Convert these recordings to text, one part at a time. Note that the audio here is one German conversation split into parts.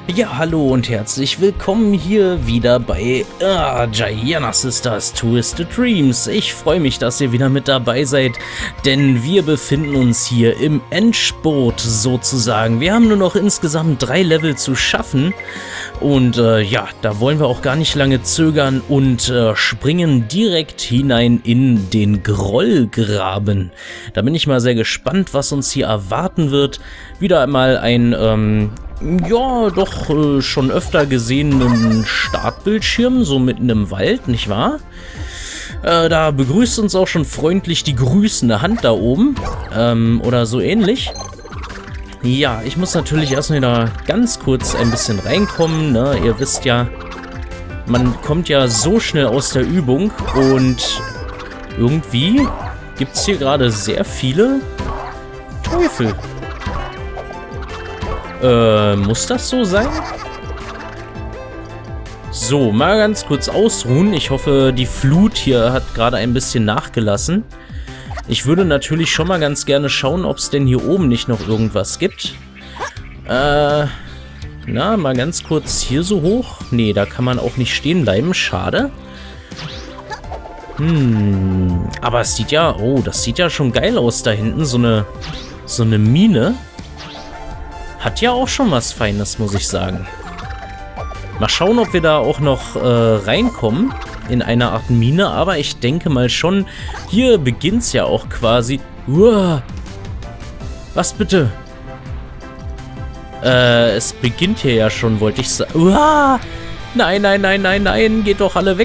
Ja, hallo und herzlich willkommen hier wieder bei Giana Sisters Twisted Dreams. Ich freue mich, dass ihr wieder mit dabei seid, denn wir befinden uns hier im Endspurt sozusagen. Wir haben nur noch insgesamt 3 Level zu schaffen und ja, da wollen wir auch gar nicht lange zögern und springen direkt hinein in den Grollgraben. Da bin ich mal sehr gespannt, was uns hier erwarten wird. Wieder einmal ein ja, doch schon öfter gesehenen Startbildschirm, so mitten im Wald, nicht wahr? Da begrüßt uns auch schon freundlich die grüßende Hand da oben, oder so ähnlich. Ja, ich muss natürlich erst wieder ganz kurz ein bisschen reinkommen, ne? Ihr wisst ja, man kommt ja so schnell aus der Übung und irgendwie gibt es hier gerade sehr viele Teufel. Muss das so sein? So, mal ganz kurz ausruhen. Ich hoffe, die Flut hier hat gerade ein bisschen nachgelassen. Ich würde natürlich schon mal ganz gerne schauen, ob es denn hier oben nicht noch irgendwas gibt. Na, mal ganz kurz hier so hoch. Nee, da kann man auch nicht stehen bleiben. Schade. Aber es sieht ja... Oh, das sieht ja schon geil aus da hinten. So eine Mine. Hat ja auch schon was Feines, muss ich sagen. Mal schauen, ob wir da auch noch reinkommen in eine Art Mine. Aber ich denke mal schon, hier beginnt es ja auch quasi. Uah, was bitte? Es beginnt hier ja schon, wollte ich sagen. Uah, nein, nein, nein, nein, nein, geht doch alle weg.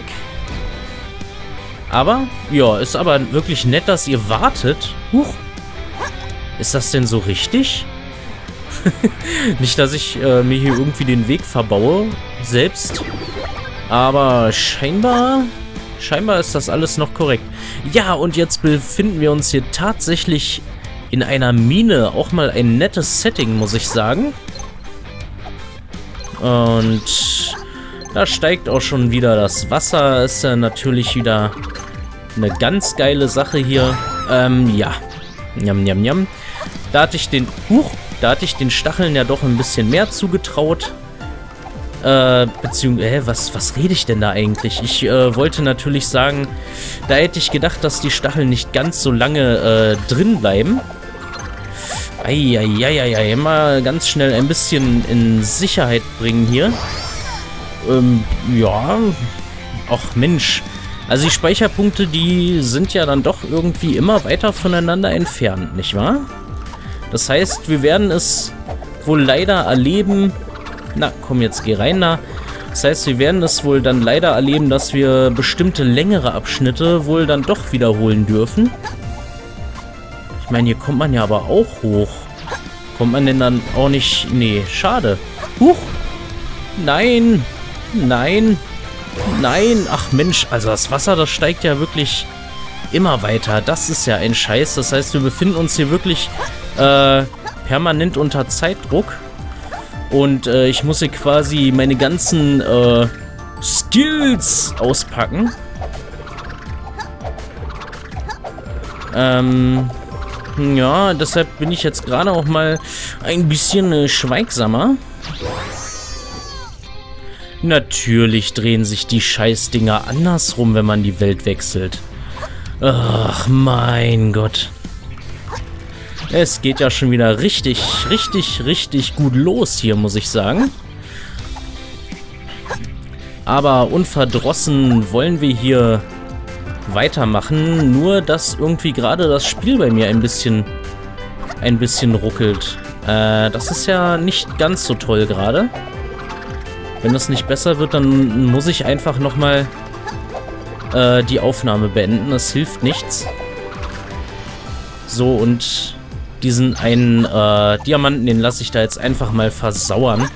Aber, ja, ist aber wirklich nett, dass ihr wartet. Huch, ist das denn so richtig? Nicht, dass ich mir hier irgendwie den Weg verbaue, selbst. Aber scheinbar ist das alles noch korrekt. Ja, und jetzt befinden wir uns hier tatsächlich in einer Mine. Auch mal ein nettes Setting, muss ich sagen. Und da steigt auch schon wieder das Wasser. Ist ja natürlich wieder eine ganz geile Sache hier. Ja. Njam, njam, njam. Da hatte ich den... Da hatte ich den Stacheln ja doch ein bisschen mehr zugetraut. Beziehungsweise, was rede ich denn da eigentlich? Ich wollte natürlich sagen, da hätte ich gedacht, dass die Stacheln nicht ganz so lange drin bleiben. Eieieiei, mal ganz schnell ein bisschen in Sicherheit bringen hier. Ja. Ach Mensch. Also die Speicherpunkte, die sind ja dann doch irgendwie immer weiter voneinander entfernt, nicht wahr? Das heißt, wir werden es wohl leider erleben... Na, komm, jetzt geh rein da. Das heißt, wir werden es wohl dann leider erleben, dass wir bestimmte längere Abschnitte wohl dann doch wiederholen dürfen. Ich meine, hier kommt man ja aber auch hoch. Kommt man denn dann auch nicht... Nee, schade. Huch! Nein! Nein! Nein! Ach Mensch, also das Wasser, das steigt ja wirklich immer weiter. Das ist ja ein Scheiß. Das heißt, wir befinden uns hier wirklich... permanent unter Zeitdruck. Und ich muss hier quasi meine ganzen Skills auspacken. Ja, deshalb bin ich jetzt gerade auch mal ein bisschen schweigsamer. Natürlich drehen sich die Scheißdinger andersrum, wenn man die Welt wechselt. Ach, mein Gott. Es geht ja schon wieder richtig gut los hier, muss ich sagen. Aber unverdrossen wollen wir hier weitermachen. Nur, dass irgendwie gerade das Spiel bei mir ein bisschen ruckelt. Das ist ja nicht ganz so toll gerade. Wenn das nicht besser wird, dann muss ich einfach nochmal die Aufnahme beenden. Das hilft nichts. So, und... Diesen einen Diamanten, den lasse ich da jetzt einfach mal versauern.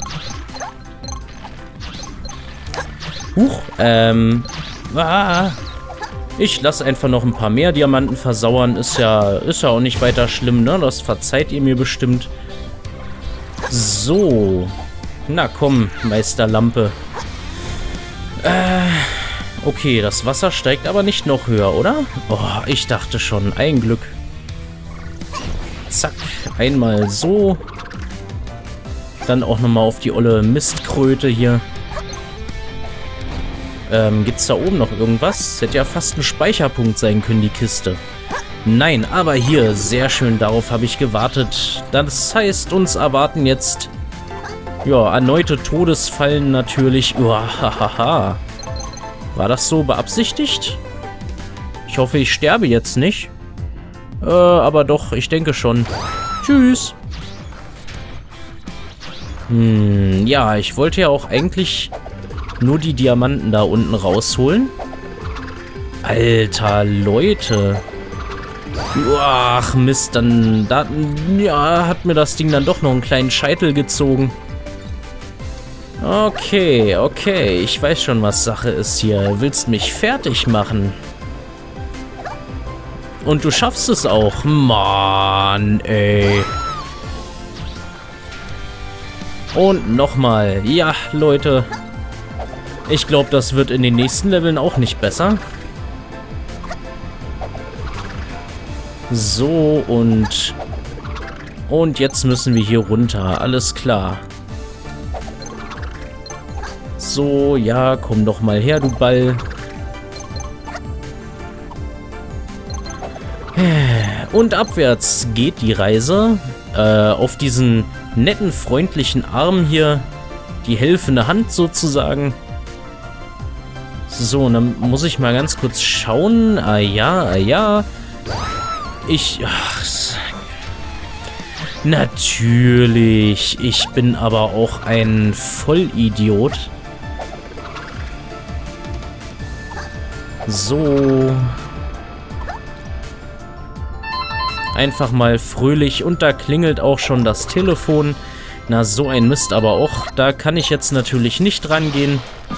Huch, ich lasse einfach noch ein paar mehr Diamanten versauern. Ist ja auch nicht weiter schlimm, ne? Das verzeiht ihr mir bestimmt. So. Na komm, Meisterlampe. Okay, das Wasser steigt aber nicht noch höher, oder? Oh, ich dachte schon, ein Glück. Zack, einmal so. Dann auch nochmal auf die olle Mistkröte hier. Gibt's da oben noch irgendwas? Hätte ja fast ein Speicherpunkt sein können, die Kiste. Nein, aber hier, sehr schön, darauf habe ich gewartet. Das heißt, uns erwarten jetzt, ja, erneute Todesfallen natürlich. Uahaha. War das so beabsichtigt? Ich hoffe, ich sterbe jetzt nicht. Aber doch, ich denke schon. Tschüss. Ja, ich wollte ja auch eigentlich nur die Diamanten da unten rausholen. Alter, Leute. Ach, Mist, dann ja, hat mir das Ding dann doch noch einen kleinen Scheitel gezogen. Okay, okay, ich weiß schon, was Sache ist hier. Willst mich fertig machen? Und du schaffst es auch. Mann, ey. Und nochmal. Ja, Leute. Ich glaube, das wird in den nächsten Leveln auch nicht besser. So, und jetzt müssen wir hier runter. Alles klar. So, ja, komm doch mal her, du Ball. Und abwärts geht die Reise. Auf diesen netten, freundlichen Arm hier. Die helfende Hand sozusagen. So, und dann muss ich mal ganz kurz schauen. Ah ja, ah ja. Natürlich. Ich bin aber auch ein Vollidiot. So. Einfach mal fröhlich. Und da klingelt auch schon das Telefon. Na, so ein Mist aber auch. Da kann ich jetzt natürlich nicht rangehen.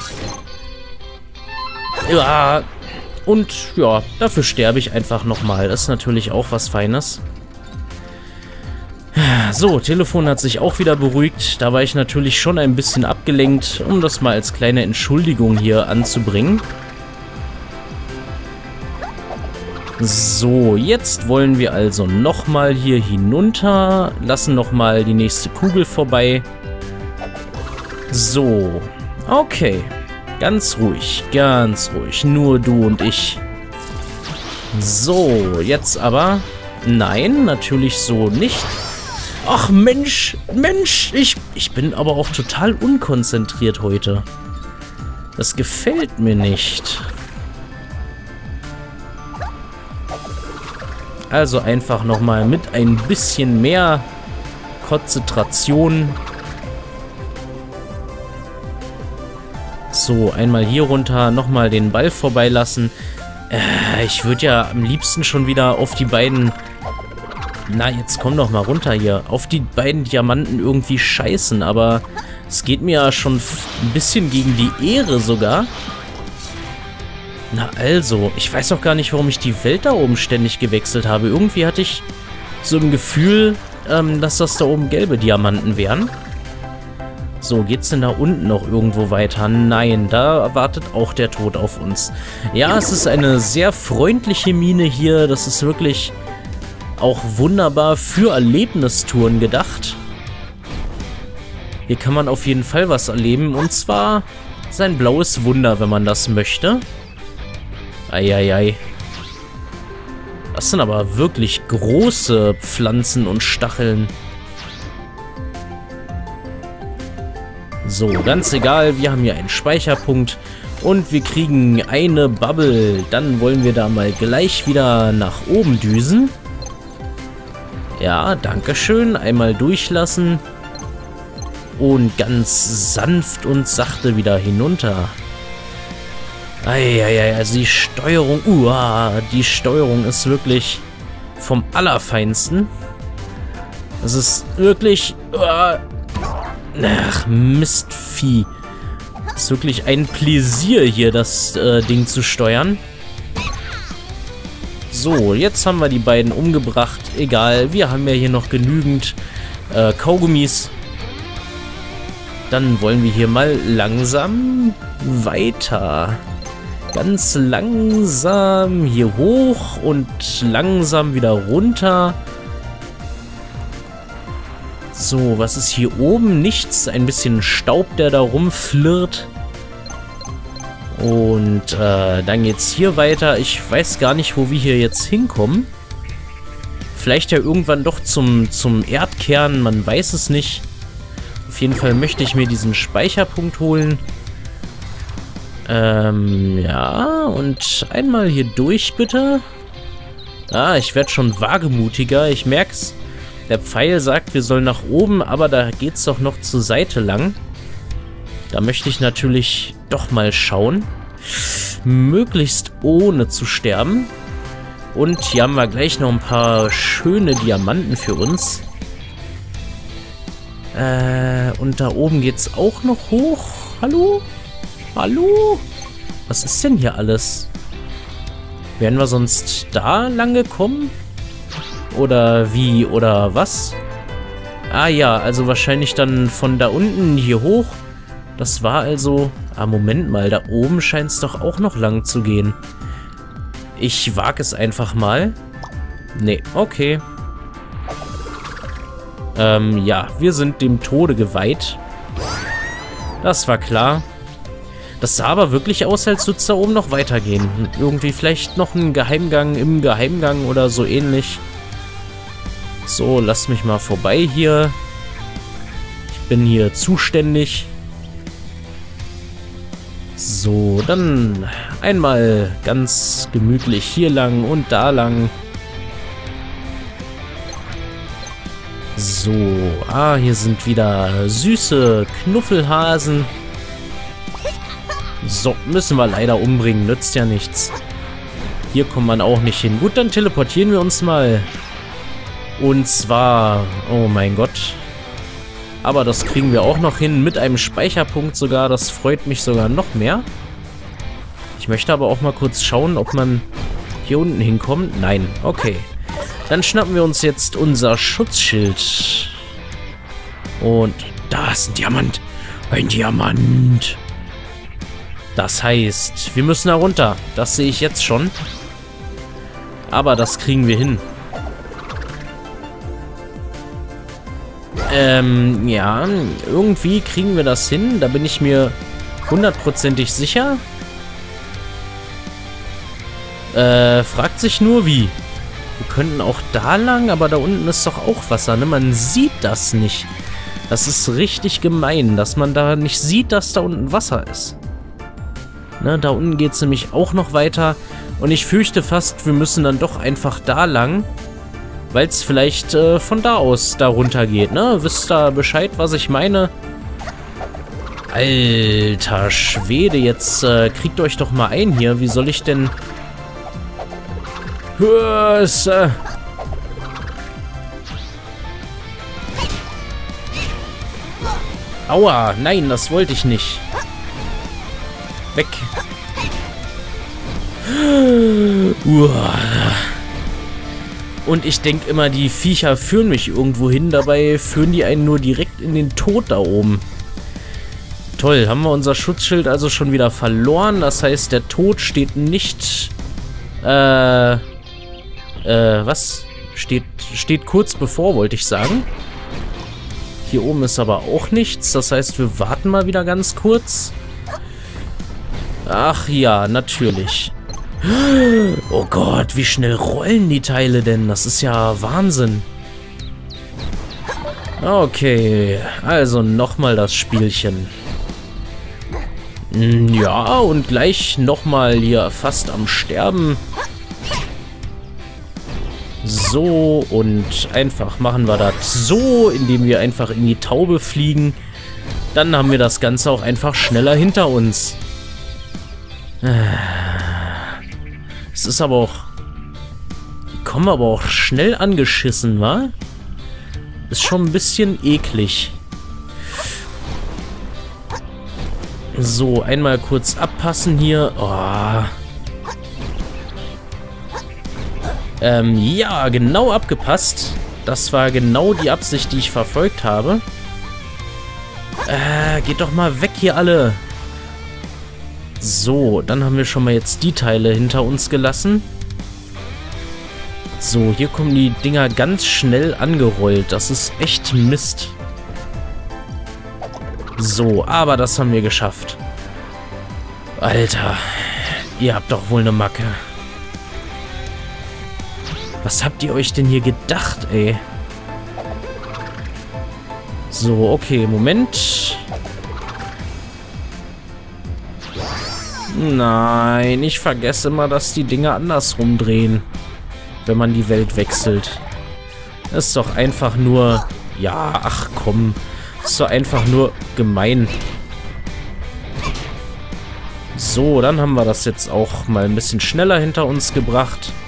Ja. Und ja, dafür sterbe ich einfach nochmal. Das ist natürlich auch was Feines. So, Telefon hat sich auch wieder beruhigt. Da war ich natürlich schon ein bisschen abgelenkt, um das mal als kleine Entschuldigung hier anzubringen. So, jetzt wollen wir also nochmal hier hinunter. Lassen nochmal die nächste Kugel vorbei. So, okay. Ganz ruhig, nur du und ich. So, jetzt aber... Nein, natürlich so nicht. Ach Mensch, ich bin aber auch total unkonzentriert heute. Das gefällt mir nicht. Also einfach nochmal mit ein bisschen mehr Konzentration. So, einmal hier runter, nochmal den Ball vorbeilassen. Ich würde ja am liebsten schon wieder auf die beiden... Na, jetzt komm doch mal runter hier. Auf die beiden Diamanten irgendwie scheißen, aber es geht mir ja schon ein bisschen gegen die Ehre sogar. Na also, ich weiß auch gar nicht, warum ich die Welt da oben ständig gewechselt habe. Irgendwie hatte ich so ein Gefühl, dass das da oben gelbe Diamanten wären. So, geht's denn da unten noch irgendwo weiter? Nein, da wartet auch der Tod auf uns. Ja, es ist eine sehr freundliche Mine hier. Das ist wirklich auch wunderbar für Erlebnistouren gedacht. Hier kann man auf jeden Fall was erleben. Und zwar sein blaues Wunder, wenn man das möchte. Eieiei. Das sind aber wirklich große Pflanzen und Stacheln. So, ganz egal, wir haben hier einen Speicherpunkt und wir kriegen eine Bubble. Dann wollen wir da mal gleich wieder nach oben düsen. Ja, dankeschön. Einmal durchlassen und ganz sanft und sachte wieder hinunter. Eieiei, also die Steuerung, die Steuerung ist wirklich vom Allerfeinsten. Das ist wirklich... Ach, Mistvieh. Ist wirklich ein Pläsier hier, das Ding zu steuern. So, jetzt haben wir die beiden umgebracht. Egal, wir haben ja hier noch genügend Kaugummis. Dann wollen wir hier mal langsam weiter. Ganz langsam hier hoch und langsam wieder runter. So, was ist hier oben? Nichts. Ein bisschen Staub, der da rumflirrt. Und dann geht's hier weiter. Ich weiß gar nicht, wo wir hier jetzt hinkommen. Vielleicht ja irgendwann doch zum Erdkern. Man weiß es nicht. Auf jeden Fall möchte ich mir diesen Speicherpunkt holen. Ja, und einmal hier durch, bitte. Ah, ich werde schon wagemutiger. Ich merk's. Der Pfeil sagt, wir sollen nach oben, aber da geht's doch noch zur Seite lang. Da möchte ich natürlich doch mal schauen. Möglichst ohne zu sterben. Und hier haben wir gleich noch ein paar schöne Diamanten für uns. Und da oben geht's auch noch hoch. Hallo? Hallo? Was ist denn hier alles? Wären wir sonst da lang gekommen? Oder wie? Oder was? Ah ja, also wahrscheinlich dann von da unten hier hoch. Das war also... Ah, Moment mal, da oben scheint es doch auch noch lang zu gehen. Ich wage es einfach mal. Nee, okay. Ja, wir sind dem Tode geweiht. Das war klar. Das sah aber wirklich aus, als würde es da oben noch weitergehen. Irgendwie vielleicht noch ein Geheimgang im Geheimgang oder so ähnlich. So, lasst mich mal vorbei hier. Ich bin hier zuständig. So, dann einmal ganz gemütlich hier lang und da lang. So, hier sind wieder süße Knuffelhasen. So, müssen wir leider umbringen, nützt ja nichts. Hier kommt man auch nicht hin. Gut, dann teleportieren wir uns mal. Und zwar, oh mein Gott. Aber das kriegen wir auch noch hin, mit einem Speicherpunkt sogar. Das freut mich sogar noch mehr. Ich möchte aber auch mal kurz schauen, ob man hier unten hinkommt. Nein, okay. Dann schnappen wir uns jetzt unser Schutzschild. Und da ist ein Diamant. Ein Diamant. Das heißt, wir müssen da runter. Das sehe ich jetzt schon. Aber das kriegen wir hin. Ja, irgendwie kriegen wir das hin. Da bin ich mir hundertprozentig sicher. Fragt sich nur, wie. Wir könnten auch da lang, aber da unten ist doch auch Wasser, ne? Man sieht das nicht. Das ist richtig gemein, dass man da nicht sieht, dass da unten Wasser ist. Ne, da unten geht es nämlich auch noch weiter. Und ich fürchte fast, wir müssen dann doch einfach da lang. Weil es vielleicht von da aus da runter geht, ne? Wisst ihr Bescheid, was ich meine? Alter Schwede, jetzt kriegt euch doch mal ein hier. Wie soll ich denn... Aua, nein, das wollte ich nicht. Weg. Und ich denke immer, die Viecher führen mich irgendwo hin. Dabei führen die einen nur direkt in den Tod da oben. Toll, haben wir unser Schutzschild also schon wieder verloren. Das heißt, der Tod steht nicht... was? Steht kurz bevor, wollte ich sagen. Hier oben ist aber auch nichts. Das heißt, wir warten mal wieder ganz kurz. Ach ja, natürlich. Oh Gott, wie schnell rollen die Teile denn? Das ist ja Wahnsinn. Okay, also nochmal das Spielchen. Ja, und gleich nochmal hier fast am Sterben. So, und einfach machen wir das so, indem wir einfach in die Taube fliegen. Dann haben wir das Ganze auch einfach schneller hinter uns. Es ist aber auch... Die kommen aber auch schnell angeschissen, wa? Ist schon ein bisschen eklig. So, einmal kurz abpassen hier. Oh. Ja, genau abgepasst. Das war genau die Absicht, die ich verfolgt habe. Geht doch mal weg hier alle. So, dann haben wir schon mal jetzt die Teile hinter uns gelassen. So, hier kommen die Dinger ganz schnell angerollt. Das ist echt Mist. So, aber das haben wir geschafft. Alter, ihr habt doch wohl eine Macke. Was habt ihr euch denn hier gedacht, ey? So, okay, Moment. Nein, ich vergesse immer, dass die Dinge andersrum drehen, wenn man die Welt wechselt. Das ist doch einfach nur... Ja, ach komm. Das ist doch einfach nur gemein. So, dann haben wir das jetzt auch mal ein bisschen schneller hinter uns gebracht.